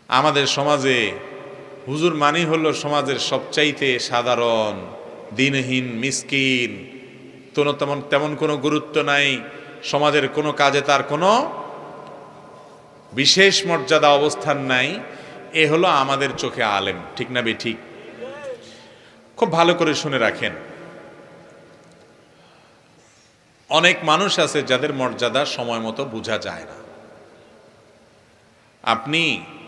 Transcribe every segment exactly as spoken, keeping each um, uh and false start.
আমাদের সমাজে হুজুর মানি হলো সমাজের সবচাইতে সাধারণ দিনহীন মিসকিন, কোনো তেমন তেমন কোনো গুরুত্ব নাই, সমাজের কোনো কাজে তার কোনো বিশেষ মর্যাদা অবস্থান নাই। এ হলো আমাদের চোখে আলেম, ঠিক না বে ঠিক? খুব ভালো করে শুনে রাখেন, অনেক মানুষ আছে যাদের মর্যাদা সময় মতো বোঝা যায় না। আপনি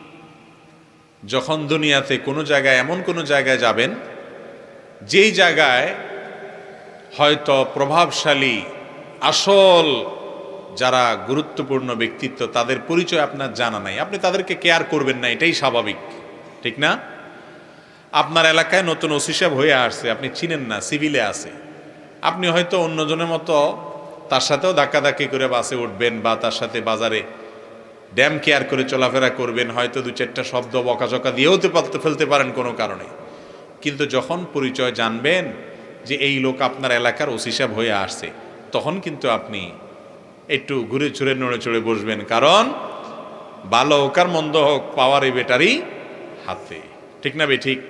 যখন দুনিয়াতে কোনো জায়গায় এমন কোনো জায়গায় যাবেন যেই জায়গায় হয়তো প্রভাবশালী আসল যারা গুরুত্বপূর্ণ ব্যক্তিত্ব তাদের পরিচয় আপনার জানা নাই, আপনি তাদেরকে কেয়ার করবেন না, এটাই স্বাভাবিক, ঠিক না? আপনার এলাকায় নতুন ওসি সাহেব হয়ে আসছে, আপনি চিনেন না, সিভিলে আছে, আপনি হয়তো অন্যজনের মতো তার সাথেও ধাক্কাধাক্কি করে বাসে উঠবেন বা তার সাথে বাজারে ড্যাম কেয়ার করে চলাফেরা করবেন, হয়তো দু চারটা শব্দ বকাঝকা দিয়েও তো ফেলতে পারেন কোনো কারণে। কিন্তু যখন পরিচয় জানবেন যে এই লোক আপনার এলাকার ওসি সাহেব হয়ে আসছে, তখন কিন্তু আপনি একটু ঘুরে ছুড়ে নড়ে চড়ে বসবেন, কারণ ভালো হোক আর মন্দ হোক পাওয়ার এই বেটারই হাতে, ঠিক না বে ঠিক?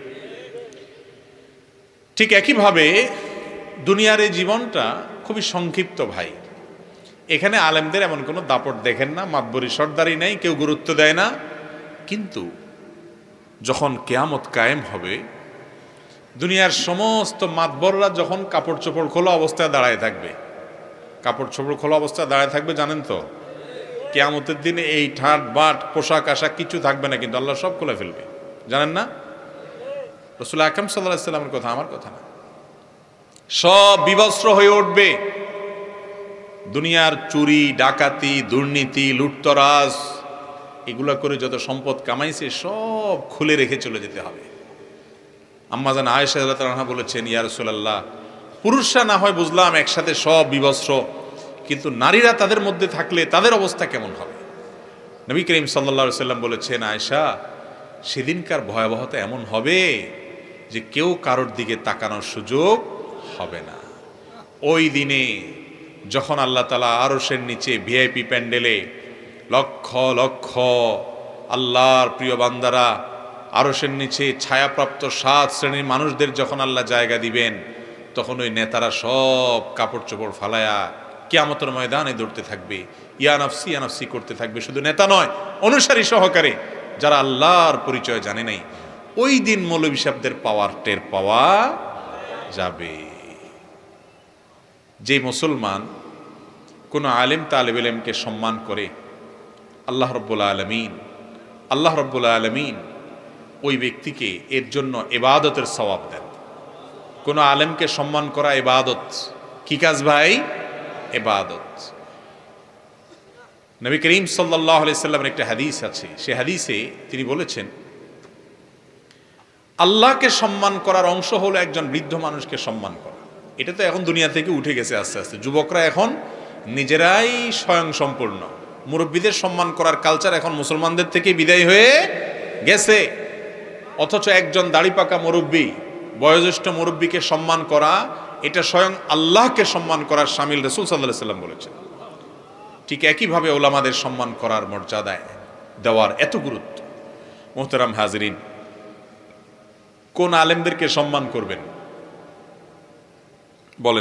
ঠিক একইভাবে দুনিয়ার এই জীবনটা খুবই সংক্ষিপ্ত ভাই। এখানে আলেমদের এমন কোনো দাপট দেখেন না, মাতবরি সর্দারি নেই, কেউ গুরুত্ব দেয় না। কিন্তু যখন কিয়ামত কায়েম হবে, দুনিয়ার সমস্ত মাতবররা যখন কাপড় চোপড় খোলা অবস্থায় দাঁড়ায় থাকবে, কাপড় চোপড় খোলা অবস্থায় দাঁড়ায় থাকবে, জানেন তো কিয়ামতের দিনে এই ঠাট বাট পোশাক আশাক কিছু থাকবে না, কিন্তু আল্লাহ সব খুলে ফেলবে, জানেন না? রাসূল আকরাম সাল্লাল্লাহু আলাইহি ওয়াসাল্লামের কথা, আমার কথা না। সব বিবস্ত্র হয়ে উঠবে, দুনিয়ার চুরি ডাকাতি দুর্নীতি লুটতরাজ এগুলা করে যত সম্পদ কামাইছে সব খুলে রেখে চলে যেতে হবে। আম্মা জান আয়েশা রাদিয়াল্লাহু আনহা বলেছেন, ইয়া রাসূলুল্লাহ, পুরুষরা না হয় বুঝলাম একসাথে সব বিবস্ত্র, কিন্তু নারীরা তাদের মধ্যে থাকলে তাদের অবস্থা কেমন হবে? নবী করিম সাল্লাল্লাহু আলাইহি ওয়াসাল্লাম বলেছেন, আয়েশা, সেদিনকার ভয়াবহতা এমন হবে যে কেউ কারোর দিকে তাকানোর সুযোগ হবে না। ওই দিনে যখন আল্লাহ তাআলা আরশের নিচে ভিআইপি প্যান্ডেলে লক্ষ লক্ষ আল্লাহর প্রিয় বান্দারা আরশের নিচে ছায়াপ্রাপ্ত সাত শ্রেণীর মানুষদের যখন আল্লাহ জায়গা দিবেন, তখন ওই নেতারা সব কাপড় চোপড় ফালায়া কিয়ামতের ময়দানে দৌড়তে থাকবে, ইয়া নাফসি ইয়া নাফসি করতে থাকবে। শুধু নেতা নয়, অনুসারী সহকারে যারা আল্লাহর পরিচয় জানে নাই, ওই দিন মৌলভী সাহেবদের পাওয়ার টের পাওয়া যাবে। যে মুসলমান কোন আলেম তালেব ইলমকে সম্মান করে, আল্লাহ রাব্বুল আলামিন আল্লাহ রাব্বুল আলামিন ওই ব্যক্তিকে এর জন্য ইবাদতের সওয়াব দেন। কোন আলেমকে সম্মান করা ইবাদত। কি কাজ ভাই? ইবাদত। নবী করিম সাল্লাল্লাহু আলাইহি সাল্লামের একটা হাদিস আছে, সে হাদিসে তিনি বলেছেন, আল্লাহকে সম্মান করার অংশ হলো একজন বৃদ্ধ মানুষকে সম্মান করা। এটা তো এখন দুনিয়া থেকে উঠে গেছে আস্তে আস্তে, যুবকরা এখন নিজেরাই স্বয়ং সম্পূর্ণ। মুরব্বীদের সম্মান করার কালচার এখন মুসলমানদের থেকে বিদায় হয়ে গেছে। অথচ একজন দাড়ি পাকা মুরব্বী, বয়োজ্যেষ্ঠ মুরব্বীকে সম্মান করা, এটা স্বয়ং আল্লাহকে সম্মান করার শামিল। রাসূল সাল্লাল্লাহু আলাইহি সাল্লাম বলেছেন। ঠিক একইভাবে ওলামাদের সম্মান করার মর্যাদায় দেওয়ার এত গুরুত্ব। মুহতারাম হাজরিন, কোন আলেমদেরকে সম্মান করবেন বলেন?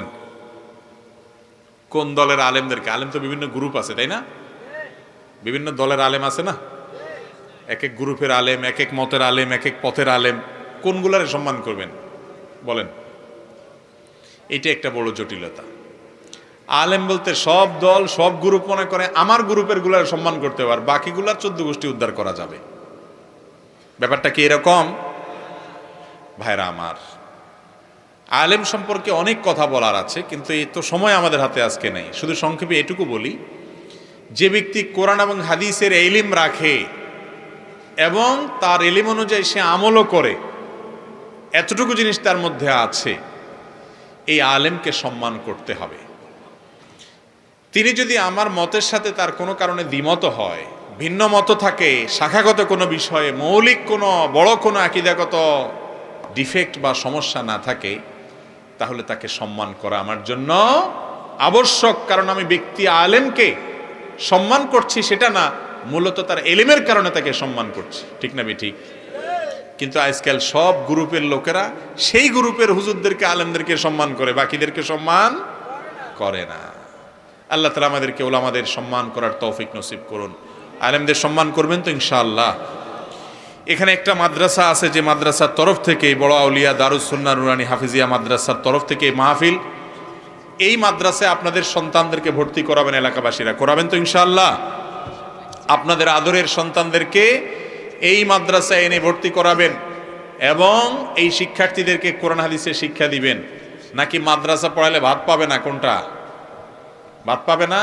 কোন দলের আলেমদেরকে? আলেম তো বিভিন্ন গ্রুপ আছে, তাই না? বিভিন্ন দলের আলেম আছে না? এক এক গ্রুপের আলেম, এক এক মতের আলেম, এক এক পথের আলেম। কোনগুলারে সম্মান করবেন বলেন? এটা একটা বড় জটিলতা। আলেম বলতে সব দল সব গ্রুপ মনে করে আমার গ্রুপের গুলার সম্মান করতে পারে, বাকিগুলার চোদ্দ গোষ্ঠী উদ্ধার করা যাবে। ব্যাপারটা কি এরকম? ভাইরা আমার, আলেম সম্পর্কে অনেক কথা বলার আছে, কিন্তু এই তো সময় আমাদের হাতে আজকে নেই। শুধু সংক্ষেপে এটুকু বলি, যে ব্যক্তি কোরআন এবং হাদিসের ইলম রাখে এবং তার ইলম অনুযায়ী সে আমলও করে, এতটুকু জিনিস তার মধ্যে আছে, এই আলেমকে সম্মান করতে হবে। তিনি যদি আমার মতের সাথে তার কোনো কারণে দ্বিমত হয়, ভিন্ন মত থাকে, শাখাগত কোনো বিষয়ে মৌলিক কোনো বড় কোনো আকীদাগত ডিফেক্ট বা সমস্যা না থাকে, তাহলে তাকে সম্মান করা আমার জন্য আবশ্যক। কারণ আমি ব্যক্তি আলেমকে সম্মান করছি সেটা না, মূলত তার এলিমের কারণে তাকে সম্মান করছি, ঠিক না ঠিক? কিন্তু আজকাল সব গ্রুপের লোকেরা সেই গ্রুপের হুজুরদেরকে আলেমদেরকে সম্মান করে, বাকিদেরকে সম্মান করে না। আল্লাহ তাআলা আমাদেরকে ওলামাদের সম্মান করার তৌফিক নসিব করুন। আলেমদের সম্মান করবেন তো ইনশাআল্লাহ। এখানে একটা মাদ্রাসা আছে, যে মাদ্রাসার তরফ থেকে বড় আউলিয়া দারুস সুন্নাহ নুরানি হাফিজিয়া মাদ্রাসার তরফ থেকে মাহফিল, এই মাদ্রাসায় আপনাদের সন্তানদেরকে ভর্তি করাবেন, এলাকাবাসীরা করাবেন তো ইনশাআল্লাহ। আপনাদের আদরের সন্তানদেরকে এই মাদ্রাসায় এনে ভর্তি করাবেন এবং এই শিক্ষার্থীদেরকে কোরআন হাদিসের শিক্ষা দিবেন। নাকি মাদ্রাসা পড়ালে ভাত পাবে না? কোনটা? ভাত পাবে না?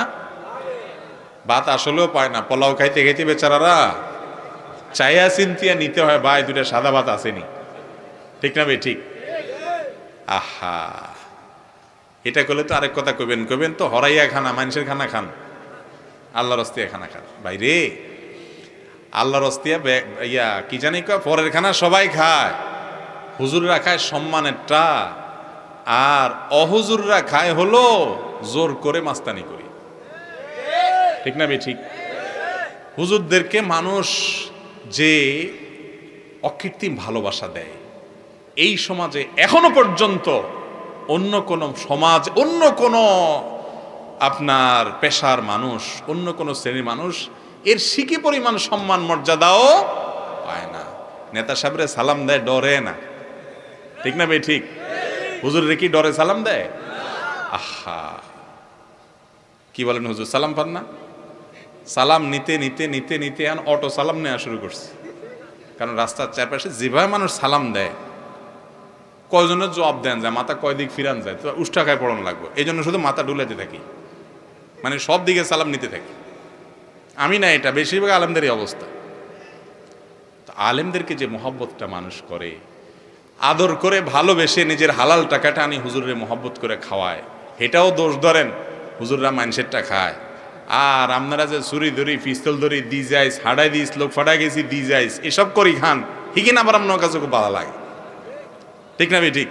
ভাত আসলেও পায় না, পোলাও খাইতে খাইতে বেচারারা চাইয়া চিন্তিয়া নিতে হয়, ভাই দুটা সাদা ভাত আসেনি, ঠিক না ভাই ঠিক? আহা, এটা করলে তো আরেক কথা কইবেন, কইবেন তো হরাইয়া খানা, মানুষের খানা খান, আল্লাহর অস্তিয়া খানা খান। ভাই রে, আল্লাহর অস্তিয়া ইয়া কি জানি কয়, পরের খানা সবাই খায়, হুজুররা খায় সম্মানেরটা, আর অহুজুররা খায় হলো জোর করে মাস্তানি করি, ঠিক না ভাই ঠিক? হুজুরদেরকে মানুষ যে অকৃত্রিম ভালোবাসা দেয়, এই সমাজে এখনো পর্যন্ত অন্য কোন সমাজ, অন্য কোন আপনার পেশার মানুষ, অন্য কোন শ্রেণীর মানুষ এর সিকি পরিমাণ সম্মান মর্যাদাও পায় না। নেতা সাহেবরে সালাম দেয় ডরে না, ঠিক না ভাই ঠিক? হুজুরে কি ডরে সালাম দেয়? আহা, কি বলেন হুজুর সালাম পান না? সালাম নিতে নিতে নিতে নিতে এখন অটো সালাম নেওয়া শুরু করছে, কারণ রাস্তার চারপাশে যেভাবে মানুষ সালাম দেয়, কয়জনের জবাব দেন যায়, মাথা কয় দিক ফিরান যায়, তো উষ্টাকায় পড়ানো লাগবে, এই জন্য শুধু মাথা ডুলাতে থাকি, মানে সব দিকে সালাম নিতে থাকি। আমি না, এটা বেশিরভাগ আলেমদেরই অবস্থা। তো আলেমদেরকে যে মহব্বতটা মানুষ করে, আদর করে ভালোবেসে নিজের হালাল টাকাটা আনি হুজুরের মহব্বত করে খাওয়ায়, এটাও দোষ ধরেন হুজুররা মানুষেরটা খায়। আর আপনারা যে ছুরি ধরি, পিস্তল ধরি, দি যাইস, হাডাই দিস, লোক ফাটাই গেছি, দি যাইস, এসব করি খান, হিকিন আবার আপনার কাছে খুব ভালো লাগে, ঠিক না ভাই ঠিক?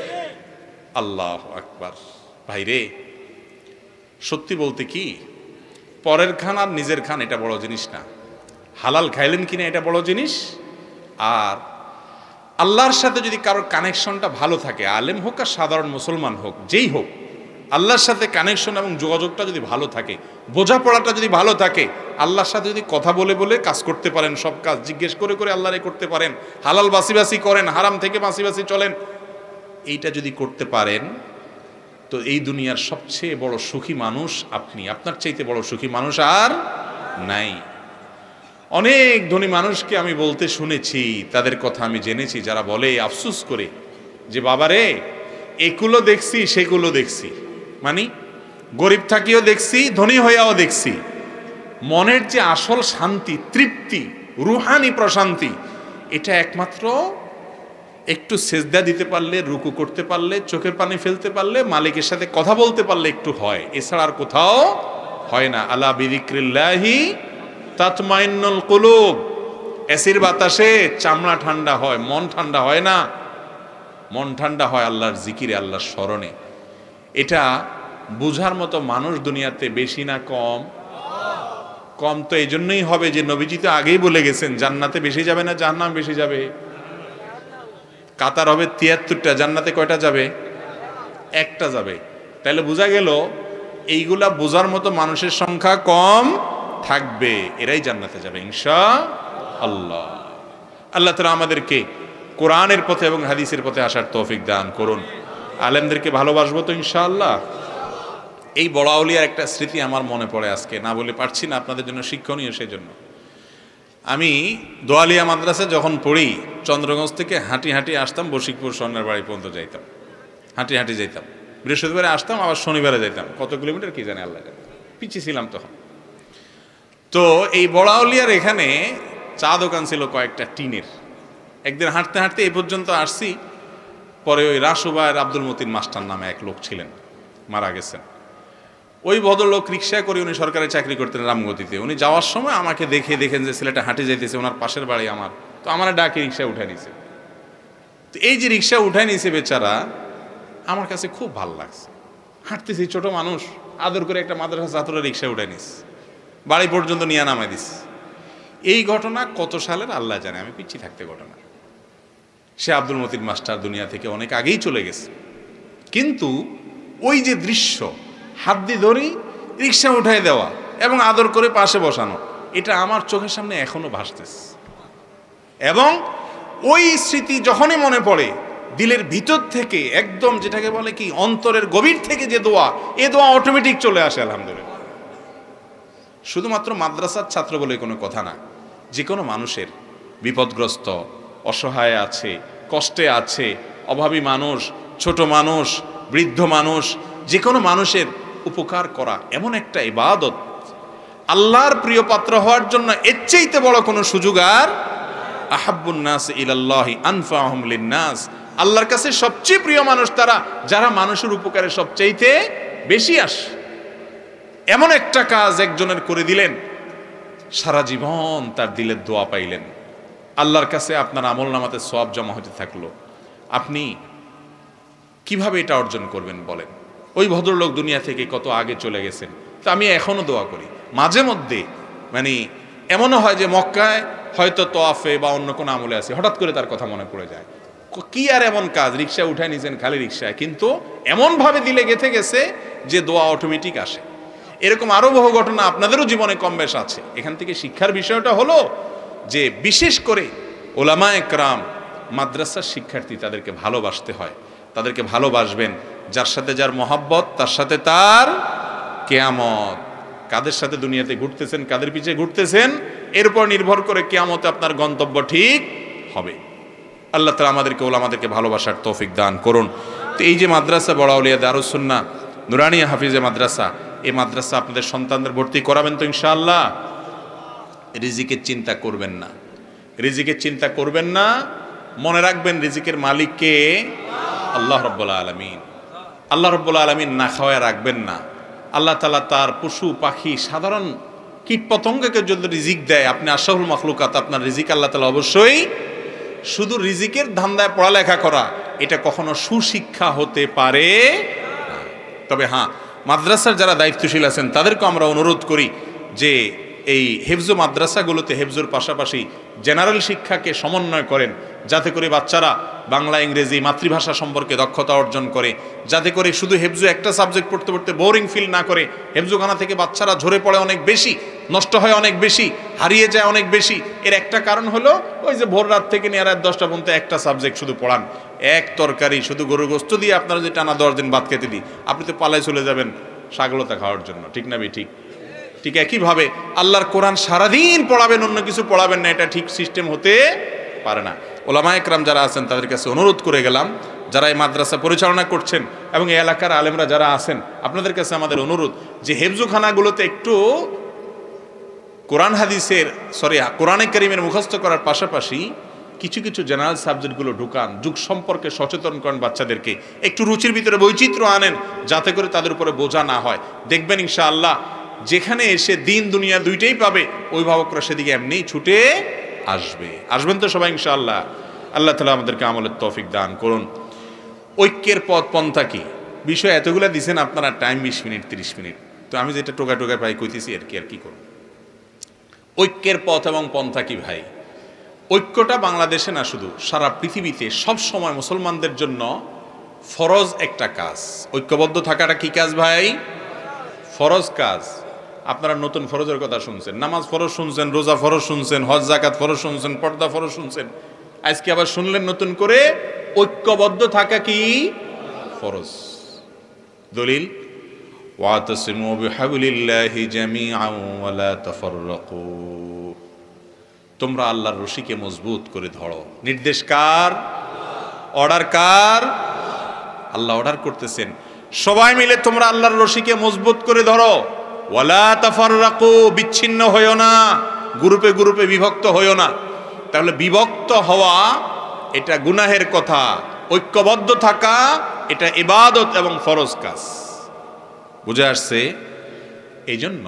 আল্লাহ আকবার। ভাই রে, সত্যি বলতে কি, পরের খান আর নিজের খান এটা বড় জিনিস না, হালাল খাইলেন কিনা এটা বড় জিনিস। আর আল্লাহর সাথে যদি কারোর কানেকশনটা ভালো থাকে, আলেম হোক আর সাধারণ মুসলমান হোক, যেই হোক, আল্লাহর সাথে কানেকশন এবং যোগাযোগটা যদি ভালো থাকে, বোঝাপড়াটা যদি ভালো থাকে, আল্লাহর সাথে যদি কথা বলে বলে কাজ করতে পারেন, সব কাজ জিজ্ঞেস করে করে আল্লাহরে করতে পারেন, হালাল বাসিবাসি করেন, হারাম থেকে বাসিবাসি চলেন, এইটা যদি করতে পারেন, তো এই দুনিয়ার সবচেয়ে বড় সুখী মানুষ আপনি। আপনার চাইতে বড় সুখী মানুষ আর নাই। অনেক ধনী মানুষকে আমি বলতে শুনেছি, তাদের কথা আমি জেনেছি, যারা বলে আফসোস করে যে বাবারে, এগুলো দেখছি সেগুলো দেখছি, মানে গরিব থাকিও দেখছি, ধনী হইয়াও দেখছি, মনের যে আসল শান্তি, তৃপ্তি, রুহানি প্রশান্তি, এটা একমাত্র একটু সেজদা দিতে পারলে, রুকু করতে পারলে, চোখের পানি ফেলতে পারলে, মালিকের সাথে কথা বলতে পারলে একটু হয়, এছাড়া আর কোথাও হয় না। আলা বিযিক্রিল্লাহি তাতমাইন্নুল কুলুব। এসির বাতাসে চামড়া ঠান্ডা হয়, মন ঠান্ডা হয় না। মন ঠান্ডা হয় আল্লাহর জিকিরে, আল্লাহর স্মরণে। এটা বুঝার মতো মানুষ দুনিয়াতে বেশি না কম? কম তো এই জন্যই হবে যে নবীজি তো আগেই বলে গেছেন, জান্নাতে বেশি যাবে না জাহান্নামে বেশি যাবে? কাতার হবে তিয়াত্তরটা, জান্নাতে কয়টা যাবে? একটা যাবে। তাহলে বোঝা গেল এইগুলা বোঝার মতো মানুষের সংখ্যা কম থাকবে, এরাই জান্নাতে যাবে ইনশাআল্লাহ। আল্লাহ তাআলা আমাদেরকে কোরআনের পথে এবং হাদিসের পথে আসার তৌফিক দান করুন। আলেমদেরকে ভালোবাসবো তো ইনশাআল্লাহ। এই বড় আউলিয়ার একটা স্মৃতি আমার মনে পড়ে, আজকে না বলে পারছি না, আপনাদের জন্য শিক্ষণীয়। সেই জন্য আমি দোয়ালিয়া মাদ্রাসা যখন পড়ি, চন্দ্রগঞ্জ থেকে হাঁটি হাঁটি আসতাম, বশিকপুর স্বর্ণের বাড়ি পর্যন্ত যাইতাম, হাঁটি হাঁটি যাইতাম। বৃহস্পতিবারে আসতাম, আবার শনিবারে যাইতাম। কত কিলোমিটার কি জানে আল্লাহ জানে, পিছিয়ে ছিলাম তখন। তো এই বড় আউলিয়ার এখানে চা দোকান ছিল কয়েকটা টিনের। একদিন হাঁটতে হাঁটতে এই পর্যন্ত আসছি, পরে ওই রাসুবায়ের আব্দুল মতিন মাস্টার নামে এক লোক ছিলেন, মারা গেছেন। ওই ভদ্রলোক রিক্সা করে, উনি সরকারি চাকরি করতেন রামগতিতে। উনি যাওয়ার সময় আমাকে দেখে, দেখেন যে ছেলেটা হাঁটে যাইতেছে, ওনার পাশের বাড়ি আমার, তো আমার ডাকে রিক্সা উঠায় নিছে। তো এই যে রিক্সা উঠায় নিছে বেচারা, আমার কাছে খুব ভালো লাগছে। হাঁটতেছি, ছোট মানুষ, আদর করে একটা মাদ্রাসা ছাত্র রিক্সা উঠায় নিস, বাড়ি পর্যন্ত নিয়ে নামাই দিস। এই ঘটনা কত সালের আল্লাহ জানে, আমি পিছিয়ে থাকতে ঘটনা। সে আব্দুল মতিন মাস্টার দুনিয়া থেকে অনেক আগেই চলে গেছে, কিন্তু ওই যে দৃশ্য, হাত দিয়ে ধরি রিক্সা উঠাই দেওয়া এবং আদর করে পাশে বসানো, এটা আমার চোখের সামনে এখনো ভাসতেছে। এবং ওই স্মৃতি যখনই মনে পড়ে, দিলের ভিতর থেকে একদম যেটাকে বলে কি অন্তরের গভীর থেকে যে দোয়া, এ দোয়া অটোমেটিক চলে আসে আলহামদুলিল্লাহ। শুধুমাত্র মাদ্রাসার ছাত্র বলে কোনো কথা না, যে কোনো মানুষের বিপদগ্রস্ত, অসহায় আছে, কষ্টে আছে, অভাবী মানুষ, ছোট মানুষ, বৃদ্ধ মানুষ, যে কোনো মানুষের উপকার করা এমন একটা ইবাদত, আল্লাহর প্রিয় পাত্র হওয়ার জন্য এর চাইতে বড় কোনো সুযোগ আর আহাব্বুন নাস ইলাল্লাহি আনফাহুম লিন্নাস, আল্লাহর কাছে সবচেয়ে প্রিয় মানুষ তারা যারা মানুষের উপকারে সবচাইতে বেশি আসে। এমন একটা কাজ একজনের করে দিলেন, সারা জীবন তার দিলের দোয়া পাইলেন, আল্লাহর কাছে আপনার আমল নামাতে সওয়াব জমা হতে থাকলো। আপনি কিভাবে এটা অর্জন করবেন বলেন? ওই ভদ্রলোক দুনিয়া থেকে কত আগে চলে গেছেন, তো আমি এখনো দোয়া করি মাঝে মধ্যে। মানে এমনও হয় যে মক্কায় হয়তো তোয়াফে বা অন্য কোনো আমলে আছে, হঠাৎ করে তার কথা মনে পড়ে যায়, কি আর এমন কাজ, রিক্সা উঠায় নিয়েছেন খালি রিক্সায়, কিন্তু এমনভাবে দিলে গেঁথে গেছে যে দোয়া অটোমেটিক আসে। এরকম আরো বহু ঘটনা আপনাদেরও জীবনে কম বেশ আছে। এখান থেকে শিক্ষার বিষয়টা হলো যে বিশেষ করে ওলামা একরাম, মাদ্রাসার শিক্ষার্থী, তাদেরকে ভালোবাসতে হয়। তাদেরকে ভালোবাসবেন, যার সাথে যার মহাব্বত তার সাথে তার কিয়ামত। কাদের সাথে দুনিয়াতে ঘুরতেছেন, কাদের পিছে ঘুরতেছেন, এর উপর নির্ভর করে কিয়ামতে আপনার গন্তব্য ঠিক হবে। আল্লাহ তাআলা আমাদেরকে ওলামাদেরকে ভালোবাসার তৌফিক দান করুন। তো এই যে মাদ্রাসা বড় আউলিয়া দারুস সুন্নাহ নুরানিয়া হাফিজে মাদ্রাসা, এই মাদ্রাসা আপনাদের সন্তানদের ভর্তি করাবেন তো ইনশাআল্লাহ? রিজিকের চিন্তা করবেন না, রিজিকের চিন্তা করবেন না, মনে রাখবেন রিজিকের মালিক কে? আল্লাহ রাব্বুল আলামিন। আল্লাহ রাব্বুল আলামিন না খাওয়ায় রাখবেন না। আল্লাহ তাআলা তার পশু পাখি সাধারণ কীট পতঙ্গকে যদি রিজিক দেয়, আপনি আশরাফুল মাখলুকাত, আপনার রিজিক আল্লাহ তাআলা অবশ্যই। শুধু রিজিকের ধান্দায় পড়ালেখা করা এটা কখনো সুশিক্ষা হতে পারে না। তবে হ্যাঁ, মাদ্রাসার যারা দায়িত্বশীল আছেন তাদেরকে আমরা অনুরোধ করি যে এই হেফজ মাদ্রাসাগুলোতে হেফজুর পাশাপাশি জেনারেল শিক্ষাকে সমন্বয় করেন, যাতে করে বাচ্চারা বাংলা ইংরেজি মাতৃভাষা সম্পর্কে দক্ষতা অর্জন করে, যাতে করে শুধু হেফজু একটা সাবজেক্ট পড়তে পড়তে বোরিং ফিল না করে। হেফজুখানা থেকে বাচ্চারা ঝরে পড়ে অনেক বেশি, নষ্ট হয় অনেক বেশি, হারিয়ে যায় অনেক বেশি। এর একটা কারণ হলো ওই যে ভোর রাত থেকে নিয়ে রাত দশটা পর্যন্ত একটা সাবজেক্ট শুধু পড়ান, এক তরকারি শুধু গরুর গোস্ত দিয়ে আপনারা যে টানা দশ দিন ভাত খেতে দিই, আপনি তো পালায় চলে যাবেন সাগলতা খাওয়ার জন্য, ঠিক না বে ঠিক? ঠিক একইভাবে আল্লাহর কোরআন সারাদিন পড়াবেন, অন্য কিছু পড়াবেন না, এটা ঠিক সিস্টেম হতে পারে না। ওলামা একরাম যারা আছেন তাদের কাছে অনুরোধ করে গেলাম, যারা এই মাদ্রাসা পরিচালনা করছেন এবং এই এলাকার আলেমরা যারা আছেন, আপনাদের কাছে আমাদের অনুরোধ যে হেফজুখানাগুলোতে একটু কোরআন হাদিসের সরি কোরআনে কারীমের মুখস্থ করার পাশাপাশি কিছু কিছু জেনারেল সাবজেক্টগুলো ঢুকান, যুগ সম্পর্কে সচেতন করেন বাচ্চাদেরকে, একটু রুচির ভিতরে বৈচিত্র্য আনেন, যাতে করে তাদের উপরে বোঝা না হয়। দেখবেন ইনশাআল্লাহ যেখানে এসে দিন দুনিয়া দুইটাই পাবে, অভিভাবকরা সেদিকে এমনিই ছুটে আসবে। আসবেন তো সবাই ইনশাআল্লাহ? আল্লাহ তাআলা আমাদেরকে আমলের তৌফিক দান করুন। ঐক্যের পথ পন্থা কি বিষয় এতগুলো দিছেন আপনারা, টাইম বিশ মিনিট তিরিশ মিনিট, তো আমি যেটা টোকা টোকা পাই কইতেছি আর কি, আর কি করুন। ঐক্যের পথ এবং পন্থা কি ভাই? ঐক্যটা বাংলাদেশে না, শুধু সারা পৃথিবীতে সব সময় মুসলমানদের জন্য ফরজ একটা কাজ। ঐক্যবদ্ধ থাকাটা কি কাজ ভাই? ফরজ কাজ। আপনারা নতুন ফরজের কথা শুনছেন, নামাজ ফরজ শুনছেন, রোজা ফরজ শুনছেন, হজ যাকাত ফরজ শুনছেন, পর্দা ফরজ শুনছেন, আজকে আবার শুনলেন নতুন করে ঐক্যবদ্ধ থাকা কি ফরজ। দলিল ওয়াতাসিমু বিহাবলিল্লাহি জামিআন ওয়া লা তাফাররাকু, তোমরা আল্লাহর রশিকে মজবুত করে ধরো। নির্দেশ কার? অর্ডার কার? আল্লাহ অর্ডার করতেছেন সবাই মিলে তোমরা আল্লাহর রশিকে মজবুত করে ধরো। ওয়ালা তাফাররাকু, বিচ্ছিন্ন হইও না, গ্রুপে গ্রুপে বিভক্ত হইও না। তাহলে বিভক্ত হওয়া এটা গুনাহের কথা, ঐক্যবদ্ধ থাকা এটা ইবাদত এবং ফরজ কাজ। বুঝে আসছে? এই জন্য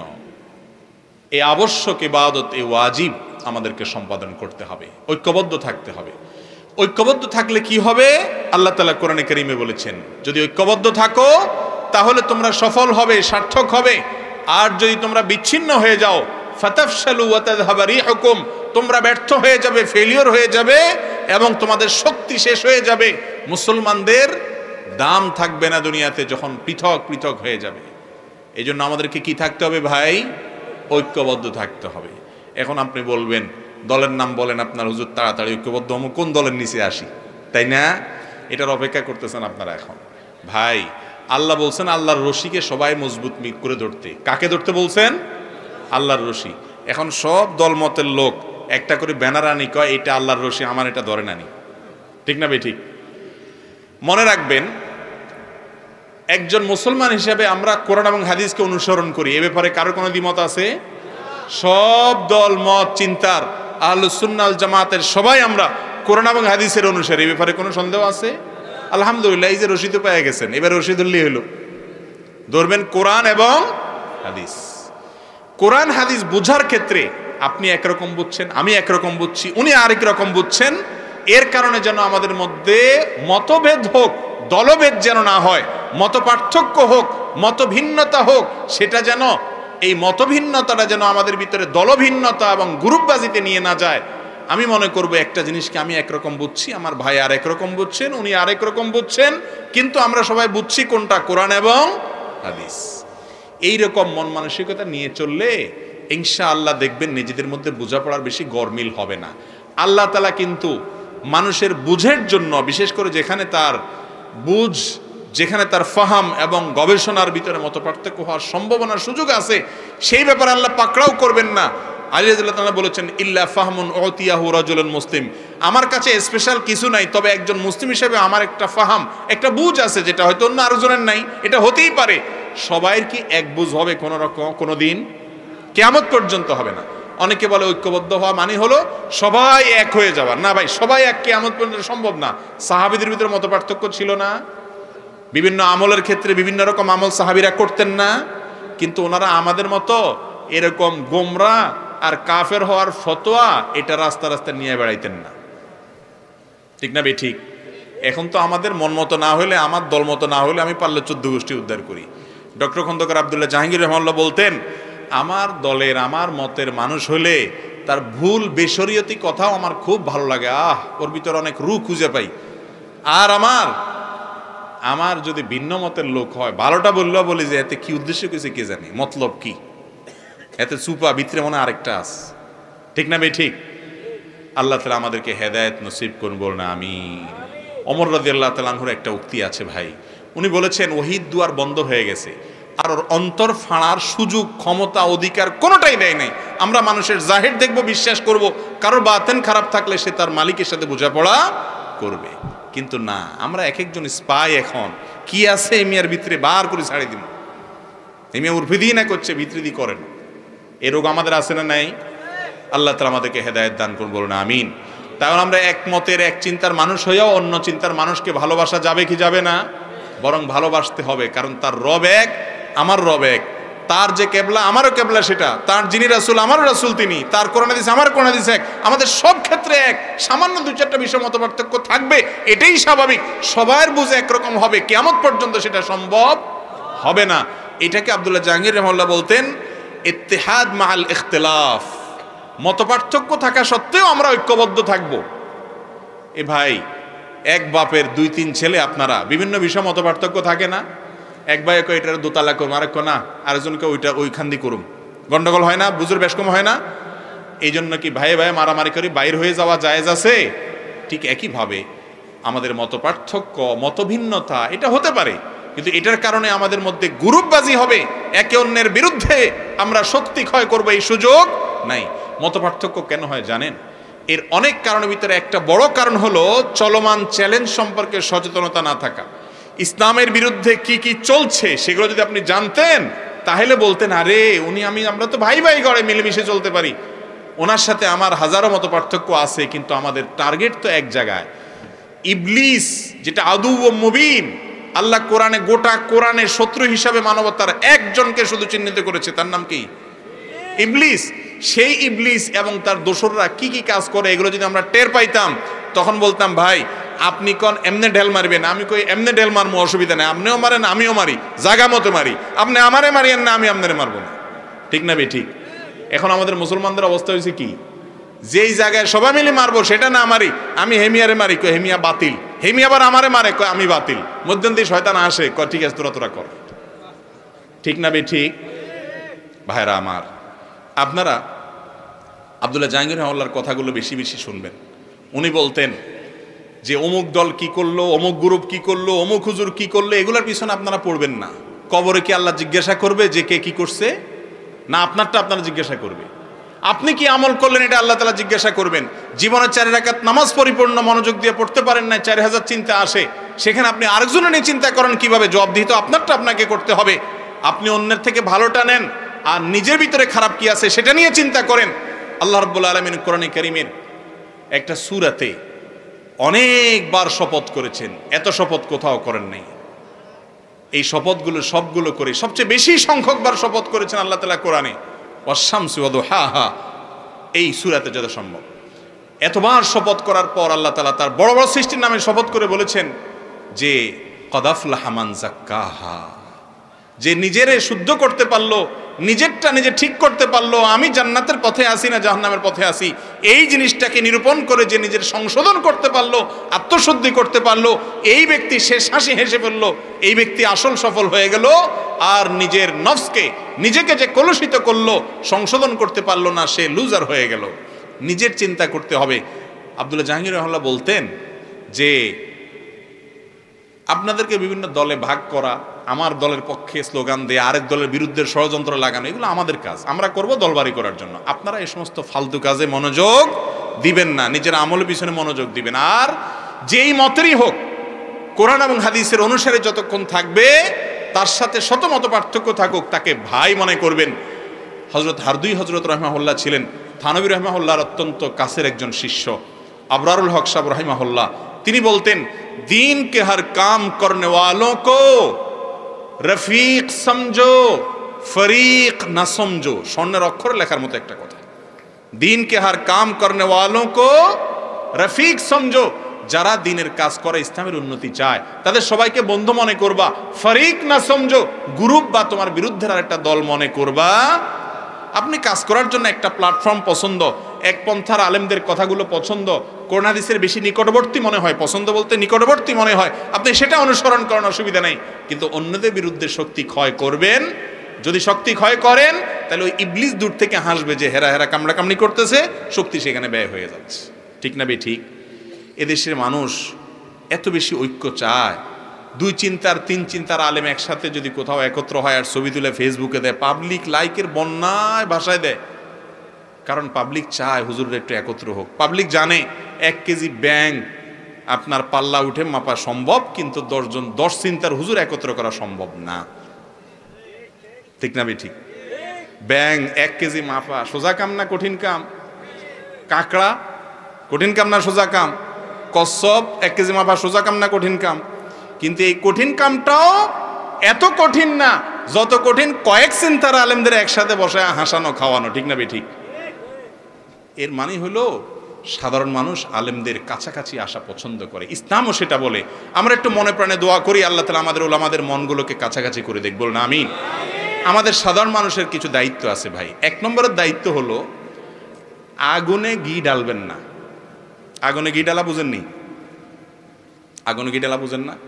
এই আবশ্যক ইবাদত, এই ওয়াজিব আমাদেরকে সম্পাদন করতে হবে, ঐক্যবদ্ধ থাকতে হবে। ঐক্যবদ্ধ থাকলে কি হবে? আল্লাহ তাআলা কোরআনে কারীমে বলেছেন, যদি ঐক্যবদ্ধ থাকো তাহলে তোমরা সফল হবে, সার্থক হবে। আর যদি তোমরা বিচ্ছিন্ন হয়ে যাও, ফাতাফশালু ওয়া তাযহাবা রিহুকুম, তোমরা ব্যর্থ হয়ে যাবে, ফেলিওর হয়ে যাবে এবং তোমাদের শক্তি শেষ হয়ে যাবে। মুসলমানদের দাম থাকবে না দুনিয়াতে যখন পৃথক পৃথক হয়ে যাবে। এই জন্য আমাদেরকে কি থাকতে হবে ভাই? ঐক্যবদ্ধ থাকতে হবে। এখন আপনি বলবেন দলের নাম বলেন আপনার হুজুর, তাড়াতাড়ি ঐক্যবদ্ধ হবো, কোন দলের নিচে আসি, তাই না? এটার অপেক্ষা করতেছেন আপনারা এখন। ভাই আল্লাহ বলছেন আল্লাহর রশিকে সবাই মজবুত করে ধরতে। কাকে ধরতে বলছেন? আল্লাহর রশি। এখন সব দলমতের লোক একটা করে ব্যানার আনি, কয় এটা আল্লাহর রশি, আমার এটা ধরে নানি। ঠিক না ভাই? ঠিক। মনে রাখবেন, একজন মুসলমান হিসেবে আমরা কোরআন এবং হাদিসকে অনুসরণ করি, এ ব্যাপারে কারো কোনো দ্বিমত আছে? সব দল মত চিন্তার আহলুস সুন্নাহ ওয়াল জামাতের সবাই আমরা কোরআন এবং হাদিসের অনুসারী, এ ব্যাপারে কোনো সন্দেহ আছে? আলহামদুলিল্লাহ, এই যে রশিদ পেয়ে গেছেন, এবার রশিদ ধরলেই হলো। ধরবেন কোরআন এবং হাদিস। কোরআন হাদিস বুঝার ক্ষেত্রে আপনি একরকম বুঝছেন, আমি একরকম বুঝছি, উনি আরেক রকম বুঝছেন। এর কারণে যেন আমাদের মধ্যে মতভেদ হোক, দলভেদ যেন না হয়, মত পার্থক্য হোক, মত ভিন্নতা হোক, সেটা যেন, এই মতভিন্নতাটা যেন আমাদের ভিতরে দলভিন্নতা এবং গ্রুপবাজিতে নিয়ে না যায়। আমি মনে করব একটা জিনিসকে আমি একরকম বুঝছি, আমার ভাই আর একরকম বুঝছেন, উনি আরেক রকম বুঝছেন, কিন্তু আমরা সবাই বুঝছি কোনটা? কোরআন এবং হাদিস। এইরকম মন মানসিকতা নিয়ে চললে ইনশাআল্লাহ দেখবেন নিজেদের মধ্যে বোঝাপড়ার বেশি গরমিল হবে না। আল্লাহ তাআলা কিন্তু মানুষের বুঝের জন্য, বিশেষ করে যেখানে তার বুঝ, যেখানে তার ফাহাম এবং গবেষণার ভিতরে মত পার্থক্য হওয়ার সম্ভাবনার সুযোগ আছে, সেই ব্যাপারে আল্লাহ পাকড়াও করবেন না। আলী রাদিয়াল্লাহু তাআলা বলেছেন ইল্লা ফাহমুন উতিয়াহু রাজুলুন মুসলিম, আমার কাছে স্পেশাল কিছু নাই, তবে একজন মুসলিম হিসেবে আমার একটা ফাহাম, একটা বুঝ আছে, যেটা হয়তো অন্য আরেকজনের নাই। এটা হতেই পারে। সবাইয়ের কি এক বুঝ হবে কোনো রকম? কোনো দিন কিয়ামত পর্যন্ত হবে না। অনেকে বলে ঐক্যবদ্ধ হওয়া মানে হলো সবাই এক হয়ে যাওয়া। না ভাই, সবাই এক কিয়ামত পর্যন্ত সম্ভব না। সাহাবীদের ভিতরে মত পার্থক্য ছিল না? বিভিন্ন আমলের ক্ষেত্রে বিভিন্ন রকম আমল সাহাবীরা করতেন না? কিন্তু ওনারা আমাদের মতো এরকম গোমরা আর কাফের হওয়ার ফতোয়া এটা রাস্তা রাস্তা নিয়ে বেড়াইতেন না। ঠিক না বে? ঠিক। এখন তো আমাদের মন মতো না হলে, আমার দল মতো না হলে আমি পারলে চোদ্দ গোষ্ঠী উদ্ধার করি। ডক্টর খন্দকার আব্দুল্লাহ জাহাঙ্গীর রহমানুল্লাহ বলতেন, আমার দলের আমার মতের মানুষ হলে তার ভুল বেশরিয়তি কথাও আমার খুব ভালো লাগে, আহ ওর ভিতরে অনেক রূহ খুঁজে পাই। আর আমার আমার যদি ভিন্ন মতের লোক হয়, ভালোটা বললেও বলি যে এতে কি উদ্দেশ্য কিছু কে জানে, মতলব কি, এতে চুপা ভিতরে মনে আরেকটা আছে। ঠিক না ভাই? ঠিক। আল্লাহ তাআলা আমাদেরকে হেদায়েত নসিব করুন, বলুন আমিন। ওমর রাদিয়াল্লাহু তাআলা আনহুর একটা উক্তি আছে ভাই, উনি বলেছেন ওহিদ দুয়ার বন্ধ হয়ে গেছে, আর ওর অন্তর ফাঁড়ার সুযোগ, ক্ষমতা, অধিকার কোনোটাই দেয় নাই। আমরা মানুষের জাহির দেখব, বিশ্বাস করব, কারোর বাতেন খারাপ থাকলে সে তার মালিকের সাথে বোঝাপড়া করবে। কিন্তু না, আমরা এক একজন স্পাই। এখন কি আছে এই মিয়ার ভিতরে বার করে ছাড়ি দিব, এই মিয়া উর্ফিদি না করছে, ভিতরিদি করেন। এ রোগ আমাদের আছে না নাই? আল্লাহ তাআলা আমাদেরকে হেদায়েত দান করুন, বলুন আমিন। তাহলে আমরা একমতের, এক চিন্তার মানুষ হইয়াও অন্য চিন্তার মানুষকে ভালোবাসা যাবে কি যাবে না? বরং ভালোবাসতে হবে, কারণ তার রব এক, আমার রব এক, তার যে কেবলা আমারও কেবলা সেটা, তার যিনি রাসূল আমারও রাসূল তিনি, তার কোরআন হাদিস আমার কোরআন হাদিস এক, আমাদের সব ক্ষেত্রে এক। সামান্য দুই চারটা বিষয় মত পার্থক্য থাকবে, এটাই স্বাভাবিক। সবার বুঝে একরকম হবে, কিয়ামত পর্যন্ত সেটা সম্ভব হবে না। এটাকে আব্দুল্লাহ জাহাঙ্গীর রাহমাহুল্লাহ বলতেন ইত্তিহাদ মাআল ইখতিলাফ। মত পার্থক্য থাকা সত্ত্বেও আমরা ঐক্যবদ্ধ থাকব। এ ভাই, এক বাপের দুই তিন ছেলে, আপনারা বিভিন্ন বিষয় মত পার্থক্য থাকে না? এক ভাই কয় এটার দোতলা করুম, আরেক না আরেকজনকে ওইটা ওইখান দিয়ে করুম, গন্ডগোল হয় না? বুঝুর বেশ কম হয় না? এই জন্য কি ভাই ভাই মারামারি করে বাইর হয়ে যাওয়া জায়েজ আছে? ঠিক একইভাবে আমাদের মত পার্থক্য, মতভিন্নতা এটা হতে পারে, কিন্তু এটার কারণে আমাদের মধ্যে গ্রুপবাজি হবে, একে অন্যের বিরুদ্ধে আমরা শক্তি ক্ষয় করবো, এই সুযোগ নাই। মত পার্থক্য কেন হয় জানেন? এর অনেক কারণের ভিতরে একটা বড় কারণ হলো চলমান চ্যালেঞ্জ সম্পর্কে সচেতনতা না থাকা। ইসলামের বিরুদ্ধে কি কি চলছে সেগুলো যদি আপনি জানতেন, তাহলে বলতেন আরে উনি আমি আমরা তো ভাই ভাই গড়ে মিলেমিশে চলতে পারি, ওনার সাথে আমার হাজারো মত পার্থক্য আছে, কিন্তু আমাদের টার্গেট তো এক জায়গায়। ইবলিস যেটা আদু ও মুবিন, আল্লাহ কোরআনে গোটা কোরআনের শত্রু হিসাবে মানবতার একজনকে শুধু চিহ্নিত করেছে, তার নাম কি? ইবলিস। সেই ইবলিস এবং তার দোসররা কি কি কাজ করে এগুলো যদি আমরা টের পাইতাম, তখন বলতাম ভাই আপনি কোন এমনে ঢেল মারবেন, আমি কই এমনে ঢেল মারবো, অসুবিধা নেই, আপনিও মারেন আমিও মারি, জায়গা মতো মারি, আপনি আমারে মারিয়েন না, আমি আপনারে মারবো না। ঠিক না বে? ঠিক। এখন আমাদের মুসলমানদের অবস্থা হয়েছে কি, যেই জায়গায় সবাই মিলে মারবো সেটা না মারি, আমি হেমিয়ারে মারি, কয় হেমিয়া বাতিল, হেমিয়া আবার আমারে মারে, কয় আমি বাতিল, মধ্যন দিয়ে শয়তান আসে, কয় ঠিক আছে তোরা তোরা কর। ঠিক না বে ঠিক? ভাইরা আমার, আপনারা আব্দুল্লাহ জাহাঙ্গীর রহমাল্লাহর কথাগুলো বেশি বেশি শুনবেন। উনি বলতেন যে অমুক দল কি করলো, অমুক গ্রুপ কি করলো, অমুক হুজুর কি করলো, এগুলোর পিছনে আপনারা পড়বেন না। কবরে কি আল্লাহ জিজ্ঞাসা করবে যে কে কি করছে? না, আপনারটা আপনারা জিজ্ঞাসা করবে। আপনি কি আমল করলেন এটা আল্লাহ তাআলা জিজ্ঞাসা করবেন। জীবনে চারি রাকাত নামাজ পরিপূর্ণ মনোযোগ দিয়ে পড়তে পারেন না, চারি হাজার চিন্তা আসে, সেখানে আপনি আরেকজনের নিয়ে চিন্তা করেন কিভাবে জবাবদিহিত আপনারটা আপনাকে করতে হবে। আপনি অন্যের থেকে ভালোটা নেন আর নিজের ভিতরে খারাপ কি আছে সেটা নিয়ে চিন্তা করেন। আল্লাহ রাব্বুল আলামিন কোরআনে কারীমের একটা সূরাতে অনেকবার শপথ করেছেন, এত শপথ কোথাও করেন নাই। এই শপথগুলো সবগুলো করে সবচেয়ে বেশি সংখ্যকবার শপথ করেছেন আল্লাহ তাআলা কোরআনে, ওয়াশ-শামসি ওয়া দুহাহা, এই সূরাতে যত সম্ভব। এতবার শপথ করার পর আল্লাহ তাআলা তার বড় বড় সৃষ্টির নামে শপথ করে বলেছেন যে ক্বাদ আফলাহা মান যাক্কাহা, যে নিজেরে শুদ্ধ করতে পারলো, নিজেরটা নিজে ঠিক করতে পারলো, আমি জান্নাতের পথে আসি না জাহান্নামের পথে আসি, এই জিনিসটাকে নিরূপণ করে যে নিজের সংশোধন করতে পারলো, আত্মশুদ্ধি করতে পারলো, এই ব্যক্তি শেষ হাসি হেসে ফেললো, এই ব্যক্তি আসল সফল হয়ে গেল। আর নিজের নফসকে, নিজেকে যে কলুষিত করলো, সংশোধন করতে পারলো না, সে লুজার হয়ে গেল। নিজের চিন্তা করতে হবে। আব্দুল্লাহ জাহাঙ্গীর রহমাল্লাহ বলতেন যে আপনাদেরকে বিভিন্ন দলে ভাগ করা, আমার দলের পক্ষে স্লোগান দিয়ে আরেক দলের বিরুদ্ধে ষড়যন্ত্র লাগানো, এগুলো আমাদের কাজ, আমরা করব দলবাড়ি করার জন্য। আপনারা এই সমস্ত ফালতু কাজে মনোযোগ দিবেন না, নিজের আমলের পিছনে মনোযোগ দিবেন। আর যেই মতেরই হোক, কোরআন এবং হাদিসের অনুসারে যতক্ষণ থাকবে, তার সাথে শত মত পার্থক্য থাকুক, তাকে ভাই মনে করবেন। হজরত হারদুই হজরত রহমাহুল্লাহ ছিলেন থানবী রহমাহুল্লাহর অত্যন্ত কাছের একজন শিষ্য, আবরারুল হক সাহেব রহিমাহুল্লাহ। তিনি বলতেন, दीन के हर काम करने वालों को रफीक समझो, फरीक ना समझो। স্বর্ণের অক্ষরে লেখার মতো একটা কথা। দিন কে হার কাম করনে ওয়ালোं को রফিক সমঝো, যারা দিনের কাজ করে, ইসলামের উন্নতি চায়, তাদের সবাইকে বন্ধু মনে করবা। ফরিক না সমঝো, গ্রুপ বা তোমার বিরুদ্ধের আর একটা দল মনে করবা। আপনি কাজ করার জন্য একটা প্ল্যাটফর্ম পছন্দ, এক পন্থার আলেমদের কথাগুলো পছন্দ, কোরআন হাদিসের বেশি নিকটবর্তী মনে হয়, পছন্দ বলতে নিকটবর্তী মনে হয়, আপনি সেটা অনুসরণ করেন, অসুবিধা নেই। কিন্তু অন্যদের বিরুদ্ধে শক্তি ক্ষয় করবেন। যদি শক্তি ক্ষয় করেন, তাহলে ওই ইবলিস দূর থেকে হাসবে যে হেরা হেরা কামড়া কামড়ি করতেছে, শক্তি সেখানে ব্যয় হয়ে যাচ্ছে। ঠিক না বে ঠিক? এদেশের মানুষ এত বেশি ঐক্য চায়, দুই চিন্তার তিন চিন্তার আলেম একসাথে যদি কোথাও একত্র হয় আর ছবি তুলে ফেসবুকে দেয়, পাবলিক লাইকের বন্যায় ভাষায় দেয়। কারণ পাবলিক চায় হুজুরের একটু একত্র হোক। পাবলিক জানে এক কেজি ব্যাং আপনার পাল্লা উঠে মাপা সম্ভব, কিন্তু দশজন দশ চিন্তার হুজুর একত্র করা সম্ভব না। ঠিক না বে ঠিক? ব্যাং এক কেজি মাপা সোজা কাম না কঠিন কাম? কাঁকড়া কঠিন কাম না সোজা কাম? কচ্ছপ এক কেজি মাপা সোজা কাম না কঠিন কাম? কিন্তু এই কঠিন কামটাও এত কঠিন না যত কঠিন কয়েক চিন্তার আলেমদের একসাথে বসে হাসানো খাওয়ানো। ঠিক না বে ঠিক? এর মানে হলো সাধারণ মানুষ আলেমদের কাছাকাছি আসা পছন্দ করে, ইসলামও সেটা বলে। আমরা একটু মনে প্রাণে দোয়া করি, আল্লাহ তাআলা আমাদের ওলামাদের মনগুলোকে কাছাকাছি করে দেখ, বলুন আমিন। আমাদের সাধারণ মানুষের কিছু দায়িত্ব আছে ভাই। এক নম্বরের দায়িত্ব হলো আগুনে ঘি ডালবেন না। আগুনে ঘি ডালা বুঝেননি? আগুনে ঘি ডালা বুঝেন না?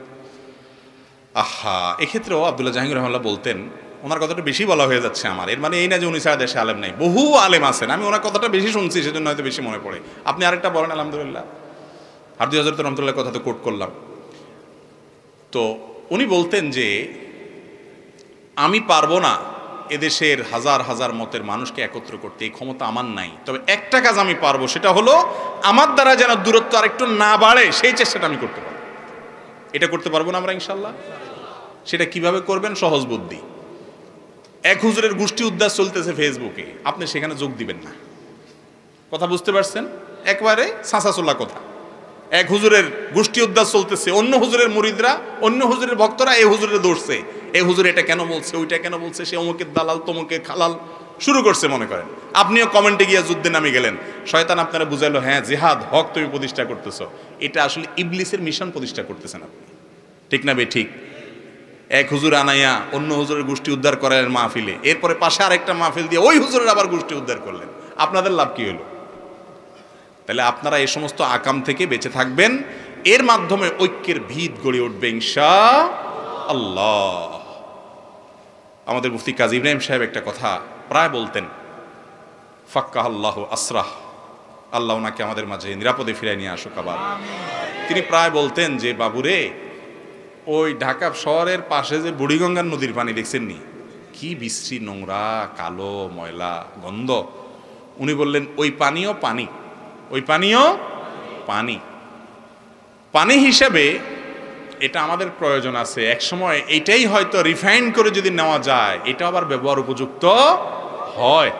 আহা, এক্ষেত্রেও আব্দুল্লাহ জাহাঙ্গীর রহমাল্লাহ বলতেন, ওনার কথাটা বেশি বলা হয়ে যাচ্ছে আমার, এর মানে এই না যে উনি ছাড়া দেশে আলেম নাই, বহু আলেম আছেন, আমি ওনার কথাটা বেশি শুনছি সেজন্য হয়তো বেশি মনে পড়ে। আপনি আরেকটা বলেন। আলহামদুলিল্লাহ, হারদুই হযরত রহমাতুল্লাহ কথা তো কোট করলাম। তো উনি বলতেন যে আমি পারবো না এদেশের হাজার হাজার মতের মানুষকে একত্র করতে, এই ক্ষমতা আমার নাই। তবে একটা কাজ আমি পারবো, সেটা হলো আমার দ্বারা যেন দূরত্ব আর একটু না বাড়ে, সেই চেষ্টাটা আমি করতে পারবো। এটা করতে পারবো না আমরা ইনশাল্লাহ? সেটা কিভাবে করবেন? সহজ বুদ্ধি। এক হুজুরের গোষ্ঠী উদ্ধার চলতেছে ফেসবুকে, আপনি সেখানে যোগ দিবেন না। কথা বুঝতে পারছেন? একবারে সাঁচাচোলা কথা। এক হুজুরের গোষ্ঠী উদ্ধার চলতেছে, অন্য হুজুরের মুরিদরা, অন্য হুজুরের ভক্তরা এই হুজুরের দৌড়ছে, এই হুজুর এটা কেন বলছে, ওইটা কেন বলছে, সে অমুকের দালাল তমুকের খালাল শুরু করছে মনে করেন। আপনিও কমেন্টে গিয়ে যুদ্ধে নামে গেলেন, শয়তান আপনারা বুঝাইলো হ্যাঁ জিহাদ হক তুমি প্রতিষ্ঠা করতেছো। এটা আসলে ইবলিসের মিশন প্রতিষ্ঠা করতেছেন আপনি। ঠিক না বে ঠিক? এক হুজুর আনাইয়া অন্য হুজুরের গোষ্ঠী উদ্ধার করার মাহফিলে, এরপরে পাশে আরেকটা মাহফিল দিয়ে ওই হুজুরের আবার গোষ্ঠী উদ্ধার করলেন। আপনাদের লাভ কি হলো? তাহলে আপনারা এই সমস্ত আকাম থেকে বেঁচে থাকবেন, এর মাধ্যমে ঐক্যের ভিত গড়ে উঠবে ইনশাআল্লাহ। আমাদের মুফতি কাজী ইব্রাহিম সাহেব একটা কথা প্রায় বলতেন, ফাক্কাহ আল্লাহ আসরাহ, আল্লাহ ওনাকে আমাদের মাঝে নিরাপদে ফিরাই নিয়ে আসুক আবার। তিনি প্রায় বলতেন যে বাবুরে, ওই ঢাকা শহরের পাশে যে বুড়িগঙ্গার নদীর পানি দেখছেন নি, কি বিশ্রী, নোংরা, কালো, ময়লা, গন্ধ। উনি বললেন ওই পানিও পানি, ওই পানিও পানি। পানি হিসেবে এটা আমাদের প্রয়োজন আছে। এক সময় এটাই হয়তো রিফাইন করে যদি নেওয়া যায়, এটা আবার ব্যবহার উপযুক্ত হয়।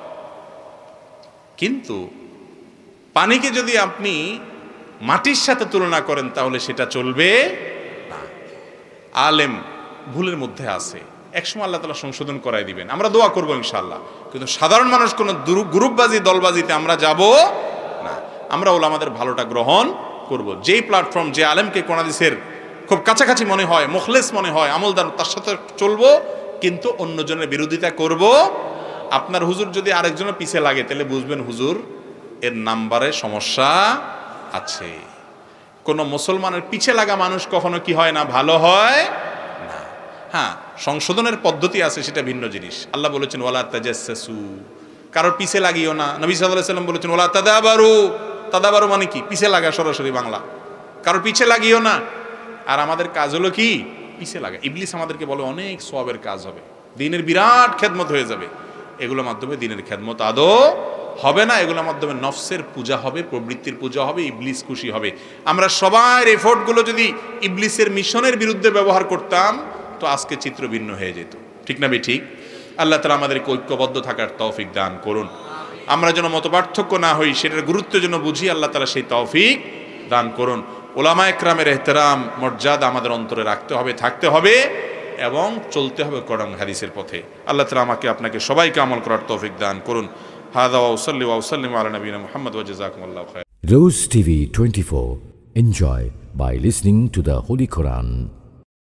কিন্তু পানিকে যদি আপনি মাটির সাথে তুলনা করেন তাহলে সেটা চলবে না। আলেম ভুলের মধ্যে আছে, একসময় আল্লাহ তাআলা সংশোধন করাই দিবেন, আমরা দোয়া করবো ইনশাআল্লাহ। কিন্তু সাধারণ মানুষ কোনো গ্রুপবাজি দলবাজিতে আমরা যাব না। আমরা ওলামাদের ভালোটা গ্রহণ করব। যেই প্ল্যাটফর্ম, যে আলেমকে কোন হাদিসের খুব কাছাকাছি মনে হয়, মুখলেস মনে হয়, আমলদার, তার সাথে চলবো, কিন্তু অন্যজনের বিরোধিতা করব। আপনার হুজুর যদি আরেকজনের পিছে লাগে তাহলে বুঝবেন হুজুর এর নাম্বারে সমস্যা আছে। কোন মুসলমানের পিছে লাগা মানুষ কখনো কি হয় না, ভালো হয় না। হ্যাঁ, সংশোধনের পদ্ধতি আছে, সেটা ভিন্ন জিনিস। আল্লাহ বলেছেন ওয়ালা তাজাসসু, কারোর পিছে লাগিও না। নবী সাল্লাল্লাহু আলাইহি ওয়াসাল্লাম বলেছেন ওয়ালা তাদাবারু। তাদাবারু মানে কি? পিছে লাগা, সরাসরি বাংলা। কারোর পিছে লাগিও না। আর আমাদের কাজ হলো কি? পিছে লাগা। ইবলিস আমাদেরকে বলে অনেক সওয়াবের কাজ হবে, দ্বীনের বিরাট খেদমত হয়ে যাবে। এগুলোর মাধ্যমে দ্বীনের খেদমত আদৌ হবে না। এগুলোর মাধ্যমে নফসের পূজা হবে, প্রবৃত্তির পূজা হবে, ইবলিস খুশি হবে। আমরা সবার এফোর্টগুলো যদি ইবলিসের মিশনের বিরুদ্ধে ব্যবহার করতাম তো আজকে চিত্র ভিন্ন হয়ে যেত। ঠিক না ঠিক? আল্লাহ তাআলা আমাদেরকে ঐক্যবদ্ধ থাকার তৌফিক দান করুন। আমরা যেন মতপার্থক্য না হই, সেটার গুরুত্ব যেন বুঝি, আল্লাহ তাআলা সেই তৌফিক দান করুন। উলামা একরামের ইহতিরাম, মর্যাদা আমাদের অন্তরে রাখতে হবে, থাকতে হবে, এবং চলতে হবে কোরআন হাদিসের পথে। আল্লাহ তাআলা আমাকে আপনাকে সবাইকে আমল করার তৌফিক দান করুন। হাযা ওয়া সাল্লি ওয়া সাল্লিম আলা নবিয়িনা মুহাম্মদ ওয়া জাযাকুমুল্লাহু খায়র। Rose T V twenty-four. Enjoy by listening to the Holy Quran.